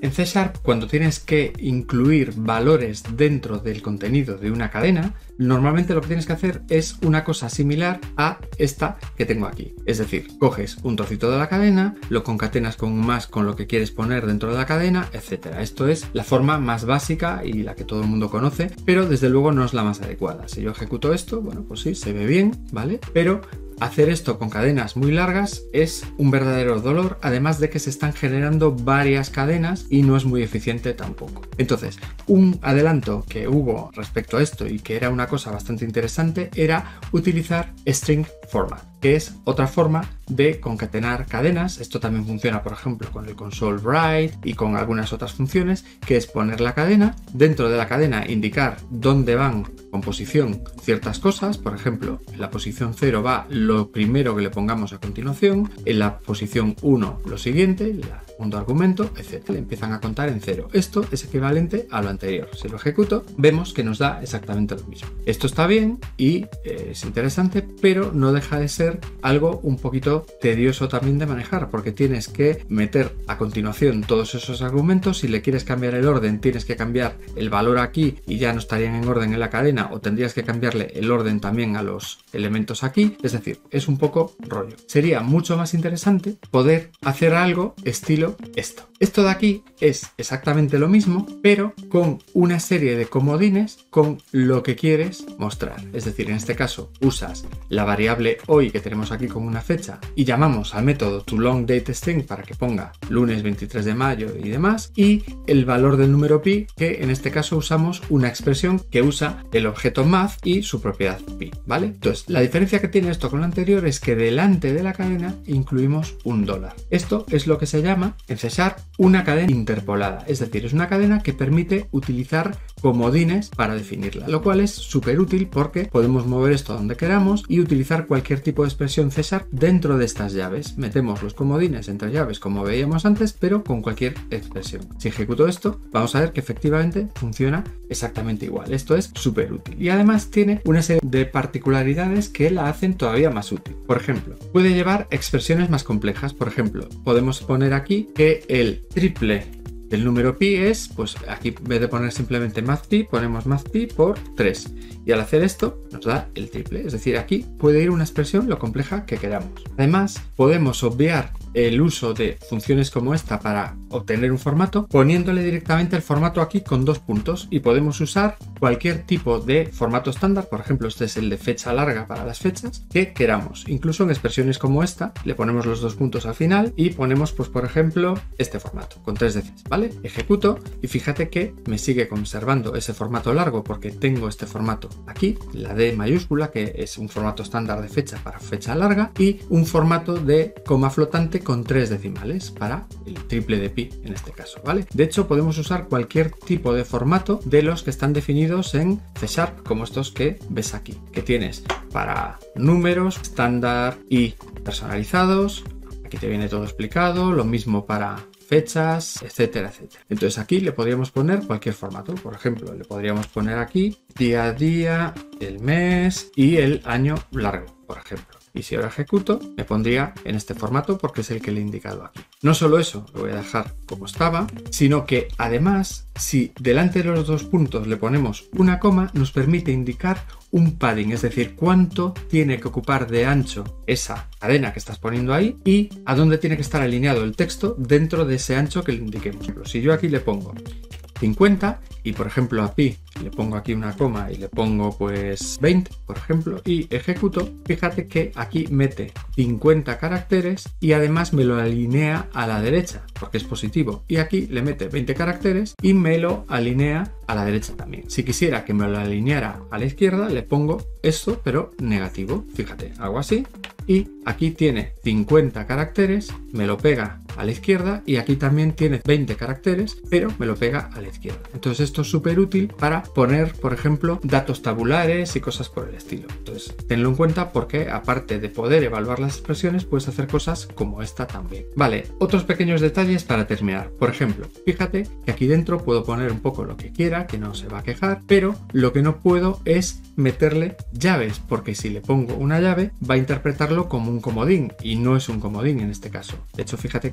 En C#, cuando tienes que incluir valores dentro del contenido de una cadena, normalmente lo que tienes que hacer es una cosa similar a esta que tengo aquí. Es decir, coges un trocito de la cadena, lo concatenas con un más con lo que quieres poner dentro de la cadena, etc. Esto es la forma más básica y la que todo el mundo conoce, pero desde luego no es la más adecuada. Si yo ejecuto esto, bueno, pues sí, se ve bien, ¿vale? Pero hacer esto con cadenas muy largas es un verdadero dolor, además de que se están generando varias cadenas y no es muy eficiente tampoco. Entonces, un adelanto que hubo respecto a esto y que era una cosa bastante interesante era utilizar string format, que es otra forma de concatenar cadenas. Esto también funciona, por ejemplo, con el console write y con algunas otras funciones, que es poner la cadena, dentro de la cadena indicar dónde van con posición ciertas cosas. Por ejemplo, en la posición 0 va lo primero que le pongamos a continuación, en la posición 1 lo siguiente, el segundo argumento, etc. Le empiezan a contar en 0. Esto es equivalente a lo anterior. Si lo ejecuto, vemos que nos da exactamente lo mismo. Esto está bien y es interesante, pero no deja de ser algo un poquito tedioso también de manejar, porque tienes que meter a continuación todos esos argumentos. Si le quieres cambiar el orden, tienes que cambiar el valor aquí y ya no estarían en orden en la cadena, o tendrías que cambiarle el orden también a los elementos aquí. Es decir, es un poco rollo. Sería mucho más interesante poder hacer algo estilo esto. Esto de aquí es exactamente lo mismo, pero con una serie de comodines con lo que quieres mostrar. Es decir, en este caso usas la variable hoy que tenemos aquí con una fecha y llamamos al método toLongDateString para que ponga lunes 23 de mayo y demás, y el valor del número pi, que en este caso usamos una expresión que usa el objeto math y su propiedad pi, ¿vale? Entonces, la diferencia que tiene esto con lo anterior es que delante de la cadena incluimos un dólar. Esto es lo que se llama en C# una cadena interpolada, es decir, es una cadena que permite utilizar comodines para definirla, lo cual es súper útil porque podemos mover esto donde queramos y utilizar cualquier tipo de expresión C# dentro de estas llaves. Metemos los comodines entre llaves como veíamos antes, pero con cualquier expresión. Si ejecuto esto, vamos a ver que efectivamente funciona exactamente igual. Esto es súper útil y además tiene una serie de particularidades que la hacen todavía más útil. Por ejemplo, puede llevar expresiones más complejas. Por ejemplo, podemos poner aquí que el triple del número pi es, pues aquí en vez de poner simplemente mathpi, ponemos mathpi por 3. Y al hacer esto nos da el triple. Es decir, aquí puede ir una expresión lo compleja que queramos. Además, podemos obviar el uso de funciones como esta para obtener un formato, poniéndole directamente el formato aquí con 2 puntos, y podemos usar cualquier tipo de formato estándar. Por ejemplo, este es el de fecha larga para las fechas que queramos. Incluso en expresiones como esta le ponemos los 2 puntos al final y ponemos, pues por ejemplo, este formato con 3 veces, ¿vale? Ejecuto y fíjate que me sigue conservando ese formato largo porque tengo este formato aquí, la D mayúscula, que es un formato estándar de fecha para fecha larga, y un formato de coma flotante con 3 decimales para el triple de pi en este caso, ¿vale? De hecho, podemos usar cualquier tipo de formato de los que están definidos en C#, como estos que ves aquí, que tienes para números, estándar y personalizados. Aquí te viene todo explicado, lo mismo para fechas, etcétera, etcétera. Entonces aquí le podríamos poner cualquier formato. Por ejemplo, le podríamos poner aquí día a día, el mes y el año largo, por ejemplo. Y si ahora ejecuto, me pondría en este formato porque es el que le he indicado aquí. No solo eso, lo voy a dejar como estaba, sino que además, si delante de los 2 puntos le ponemos una coma, nos permite indicar un padding, es decir, cuánto tiene que ocupar de ancho esa cadena que estás poniendo ahí y a dónde tiene que estar alineado el texto dentro de ese ancho que le indiquemos. Pero si yo aquí le pongo 50 y por ejemplo a pi le pongo aquí una coma y le pongo pues 20, por ejemplo, y ejecuto, fíjate que aquí mete 50 caracteres y además me lo alinea a la derecha porque es positivo, y aquí le mete 20 caracteres y me lo alinea a la derecha también. Si quisiera que me lo alineara a la izquierda, le pongo esto pero negativo. Fíjate, hago así y aquí tiene 50 caracteres, me lo pega a la izquierda, y aquí también tiene 20 caracteres pero me lo pega a la izquierda. Entonces esto es súper útil para poner, por ejemplo, datos tabulares y cosas por el estilo. Entonces tenlo en cuenta porque aparte de poder evaluar las expresiones, puedes hacer cosas como esta también. Vale, otros pequeños detalles para terminar. Por ejemplo, fíjate que aquí dentro puedo poner un poco lo que quiera, que no se va a quejar, pero lo que no puedo es meterle llaves, porque si le pongo una llave va a interpretarlo como un comodín y no es un comodín en este caso. De hecho, fíjate que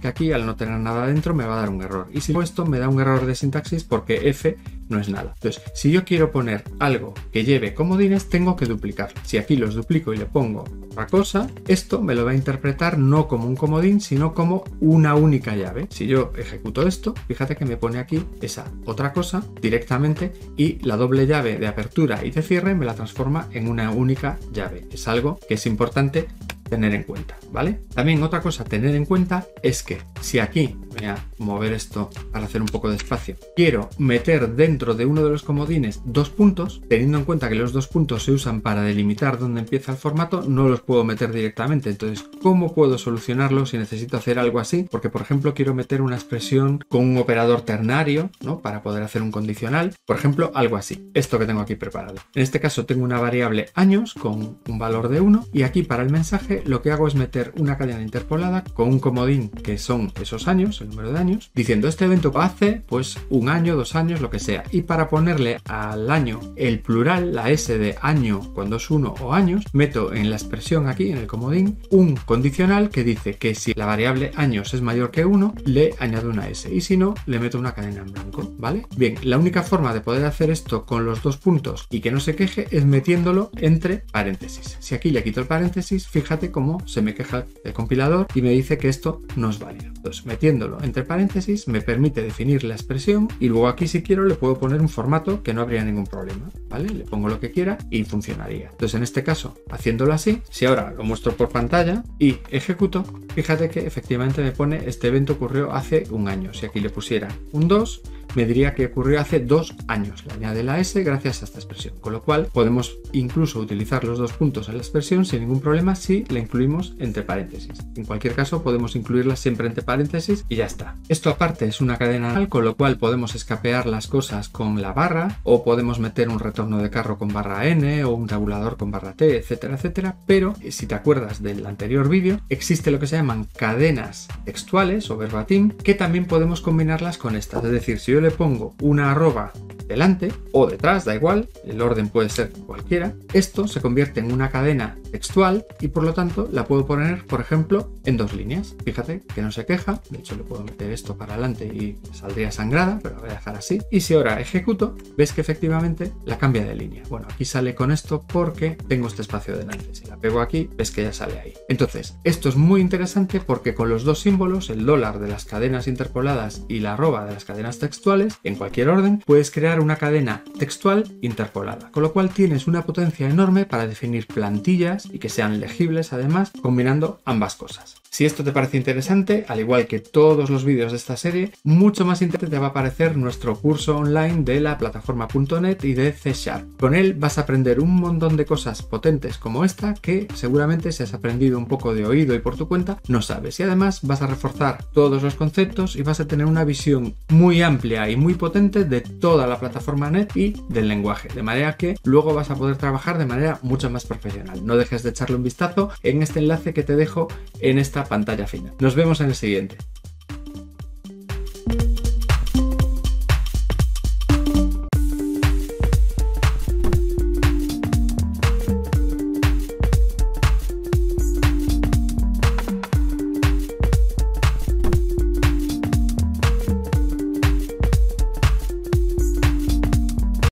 aquí, al no tener nada dentro, me va a dar un error. Y si hago esto, me da un error de sintaxis porque f no es nada. Entonces, si yo quiero poner algo que lleve comodines, tengo que duplicarlo. Si aquí los duplico y le pongo otra cosa, esto me lo va a interpretar no como un comodín, sino como una única llave. Si yo ejecuto esto, fíjate que me pone aquí esa otra cosa directamente y la doble llave de apertura y de cierre me la transforma en una única llave. Es algo que es importante tener en cuenta, ¿vale? También otra cosa a tener en cuenta es que si aquí, voy a mover esto para hacer un poco de espacio, quiero meter dentro de uno de los comodines 2 puntos, teniendo en cuenta que los 2 puntos se usan para delimitar dónde empieza el formato, no los puedo meter directamente. Entonces, ¿cómo puedo solucionarlo si necesito hacer algo así? Porque, por ejemplo, quiero meter una expresión con un operador ternario, ¿no? Para poder hacer un condicional, por ejemplo, algo así, esto que tengo aquí preparado. En este caso tengo una variable años con un valor de 1 y aquí para el mensaje lo que hago es meter una cadena interpolada con un comodín que son esos años, el número de años, diciendo este evento hace pues 1 año, 2 años, lo que sea. Y para ponerle al año el plural, la S de año cuando es 1 o años, meto en la expresión aquí, en el comodín, un condicional que dice que si la variable años es mayor que 1, le añado una S y si no, le meto una cadena en blanco, ¿vale? Bien, la única forma de poder hacer esto con los 2 puntos y que no se queje es metiéndolo entre paréntesis. Si aquí le quito el paréntesis, fíjate cómo se me queja el compilador y me dice que esto no es válido. Entonces, metiéndolo entre paréntesis me permite definir la expresión y luego aquí si quiero le puedo poner un formato que no habría ningún problema, ¿vale? Le pongo lo que quiera y funcionaría. Entonces, en este caso, haciéndolo así, si ahora lo muestro por pantalla y ejecuto, fíjate que efectivamente me pone este evento ocurrió hace 1 año. Si aquí le pusiera un 2, me diría que ocurrió hace 2 años. Le añade la S gracias a esta expresión, con lo cual podemos incluso utilizar los 2 puntos en la expresión sin ningún problema si la incluimos entre paréntesis. En cualquier caso podemos incluirla siempre entre paréntesis y ya está. Esto aparte es una cadena null, con lo cual podemos escapear las cosas con la barra o podemos meter un retorno de carro con barra n o un tabulador con barra t, etcétera, etcétera. Pero si te acuerdas del anterior vídeo, existe lo que se llaman cadenas textuales o verbatim que también podemos combinarlas con estas. Es decir, si yo le pongo una arroba delante o detrás, da igual, el orden puede ser cualquiera, esto se convierte en una cadena textual y por lo tanto la puedo poner, por ejemplo, en 2 líneas. Fíjate que no se queja, de hecho le puedo meter esto para adelante y saldría sangrada, pero la voy a dejar así. Y si ahora ejecuto, ves que efectivamente la cambia de línea. Bueno, aquí sale con esto porque tengo este espacio delante. Si la pego aquí, ves que ya sale ahí. Entonces, esto es muy interesante porque con los 2 símbolos, el dólar de las cadenas interpoladas y la arroba de las cadenas textuales, en cualquier orden, puedes crear una cadena textual interpolada, con lo cual tienes una potencia enorme para definir plantillas y que sean legibles además, combinando ambas cosas. Si esto te parece interesante, al igual que todos los vídeos de esta serie, mucho más interesante te va a parecer nuestro curso online de la plataforma.net y de C#. Con él vas a aprender un montón de cosas potentes como esta que seguramente si has aprendido un poco de oído y por tu cuenta no sabes. Y además vas a reforzar todos los conceptos y vas a tener una visión muy amplia y muy potente de toda la plataforma .NET y del lenguaje. De manera que luego vas a poder trabajar de manera mucho más profesional. No dejes de echarle un vistazo en este enlace que te dejo en esta pantalla final. Nos vemos en el siguiente.